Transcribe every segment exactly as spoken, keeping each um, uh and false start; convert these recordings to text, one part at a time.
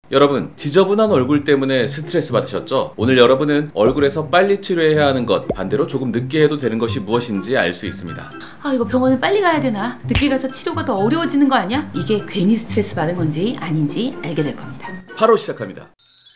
여러분, 지저분한 얼굴 때문에 스트레스 받으셨죠? 오늘 여러분은 얼굴에서 빨리 치료해야 하는 것, 반대로 조금 늦게 해도 되는 것이 무엇인지 알 수 있습니다. 아, 이거 병원에 빨리 가야 되나? 늦게 가서 치료가 더 어려워지는 거 아니야? 이게 괜히 스트레스 받은 건지 아닌지 알게 될 겁니다. 바로 시작합니다.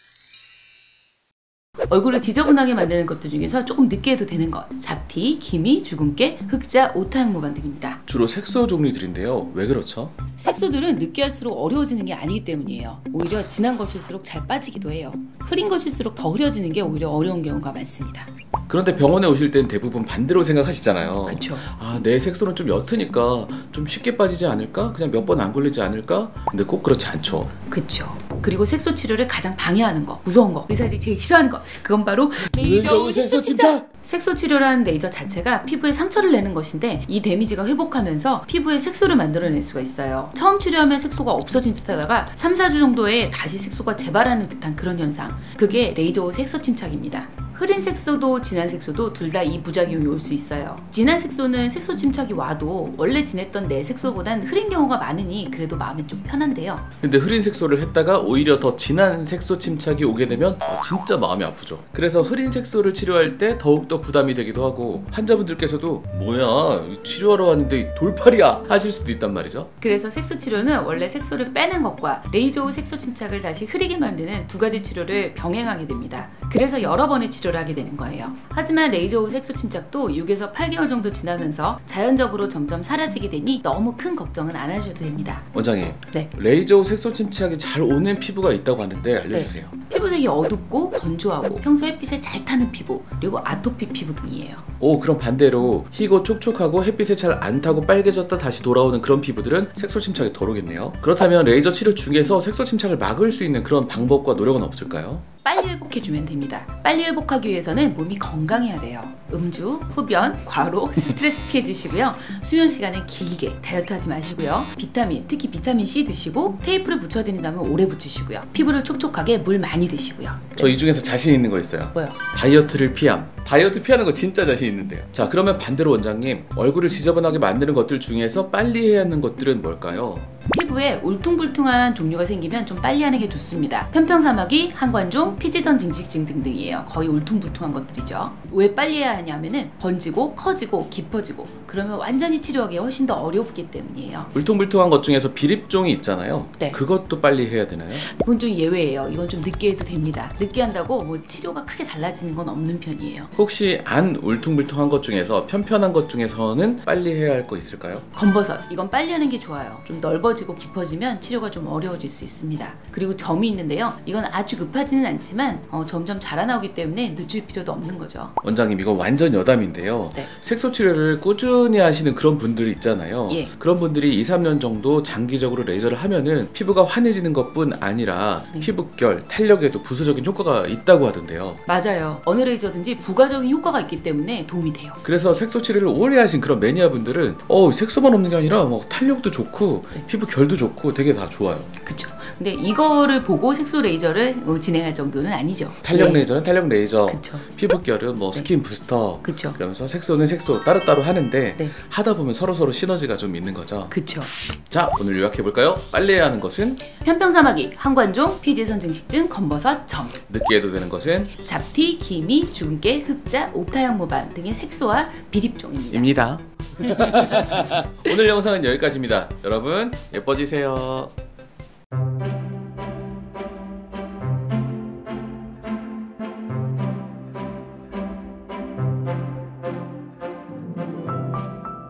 얼굴을 지저분하게 만드는 것들 중에서 조금 늦게 해도 되는 것, 잡티, 기미, 주근깨, 흑자, 오타양모반 등입니다. 주로 색소 종류들인데요. 왜 그렇죠? 색소들은 늦게 할수록 어려워지는 게 아니기 때문이에요. 오히려 진한 것일수록 잘 빠지기도 해요. 흐린 것일수록 더 흐려지는 게 오히려 어려운 경우가 많습니다. 그런데 병원에 오실 땐 대부분 반대로 생각하시잖아요. 그쵸. 아, 내 색소는 좀 옅으니까 좀 쉽게 빠지지 않을까? 그냥 몇 번 안 걸리지 않을까? 근데 꼭 그렇지 않죠. 그쵸. 그리고 색소 치료를 가장 방해하는 거, 무서운 거, 의사들이 제일 싫어하는 거, 그건 바로 레이저 색소 침착! 색소 치료라는 레이저 자체가 피부에 상처를 내는 것인데 이 데미지가 회복하면서 피부에 색소를 만들어낼 수가 있어요. 처음 치료하면 색소가 없어진 듯 하다가 삼, 사 주 정도에 다시 색소가 재발하는 듯한 그런 현상, 그게 레이저 색소 침착입니다. 흐린 색소도 진한 색소도 둘 다 이 부작용이 올 수 있어요. 진한 색소는 색소 침착이 와도 원래 지냈던 내 색소보단 흐린 경우가 많으니 그래도 마음이 좀 편한데요. 근데 흐린 색소를 했다가 오히려 더 진한 색소 침착이 오게 되면 어, 진짜 마음이 아프죠. 그래서 흐린 색소를 치료할 때 더욱더 부담이 되기도 하고 환자분들께서도 뭐야 치료하러 왔는데 돌팔이야 하실 수도 있단 말이죠. 그래서 색소 치료는 원래 색소를 빼는 것과 레이저 색소 침착을 다시 흐리게 만드는 두 가지 치료를 병행하게 됩니다. 그래서 여러 번의 치료를 하게 되는 거예요. 하지만 레이저 후 색소 침착도 육에서 팔 개월 정도 지나면서 자연적으로 점점 사라지게 되니 너무 큰 걱정은 안 하셔도 됩니다. 원장님, 네. 레이저 후 색소 침착이 잘 오는 피부가 있다고 하는데 알려주세요. 네. 피부색이 어둡고 건조하고 평소 햇빛에 잘 타는 피부, 그리고 아토피 피부 등이에요. 오, 그럼 반대로 희고 촉촉하고 햇빛에 잘 안 타고 빨개졌다 다시 돌아오는 그런 피부들은 색소 침착이 덜 오겠네요. 그렇다면 레이저 치료 중에서 색소 침착을 막을 수 있는 그런 방법과 노력은 없을까요? 빨리 회복해주면 됩니다. 빨리 회복하기 위해서는 몸이 건강해야 돼요. 음주, 흡연, 과로, 스트레스 피해주시고요. 수면 시간은 길게, 다이어트 하지 마시고요. 비타민, 특히 비타민 C 드시고 테이프를 붙여드린다면 오래 붙이시고요. 피부를 촉촉하게 물 많이 드시고요. 저 이 중에서 자신 있는 거 있어요. 뭐요? 다이어트를 피함. 다이어트 피하는 거 진짜 자신 있는데요. 자, 그러면 반대로 원장님, 얼굴을 지저분하게 만드는 것들 중에서 빨리 해야 하는 것들은 뭘까요? 피부에 울퉁불퉁한 종류가 생기면 좀 빨리 하는 게 좋습니다. 편평사마귀, 한관종, 피지선 증식증 등등이에요. 거의 울퉁불퉁한 것들이죠. 왜 빨리 해야 하냐면은 번지고 커지고 깊어지고 그러면 완전히 치료하기 훨씬 더 어렵기 때문이에요. 울퉁불퉁한 것 중에서 비립종이 있잖아요. 네. 그것도 빨리 해야 되나요? 그건 좀 예외예요. 이건 좀 늦게 해도 됩니다. 늦게 한다고 뭐 치료가 크게 달라지는 건 없는 편이에요. 혹시 안 울퉁불퉁한 것 중에서 편편한 것 중에서는 빨리 해야 할 거 있을까요? 검버섯, 이건 빨리 하는 게 좋아요. 좀 넓어지고 깊어지면 치료가 좀 어려워질 수 있습니다. 그리고 점이 있는데요. 이건 아주 급하지는 않지만 어, 점점 자라나오기 때문에 늦출 필요도 없는 거죠. 원장님, 이거 완전 여담인데요. 네. 색소 치료를 꾸준히 하시는 그런 분들이 있잖아요. 예. 그런 분들이 이, 삼 년 정도 장기적으로 레이저를 하면은 피부가 환해지는 것뿐 아니라 네. 피부결, 탄력에도 부수적인 효과가 있다고 하던데요. 맞아요. 어느 레이저든지 부가적인 효과가 있기 때문에 도움이 돼요. 그래서 색소 치료를 오래 하신 그런 매니아분들은 어 색소만 없는 게 아니라 뭐 탄력도 좋고 네. 피부 결도 좋고 되게 다 좋아요. 그쵸. 근데 이거를 보고 색소 레이저를 뭐 진행할 정도는 아니죠. 탄력 네. 레이저는 탄력 레이저, 그쵸. 피부결은 뭐 네. 스킨 부스터, 그쵸. 그러면서 색소는 색소 따로따로 하는데 네. 하다 보면 서로서로 시너지가 좀 있는 거죠. 그쵸. 자, 오늘 요약해볼까요? 빨리 해야 하는 것은 편평사마귀, 한관종, 피지선 증식증, 검버섯, 점. 늦게 해도 되는 것은 잡티, 기미, 주근깨, 흑자, 오타양모반 등의 색소와 비립종입니다. 입니다. 오늘 영상은 여기까지입니다. 여러분 예뻐지세요.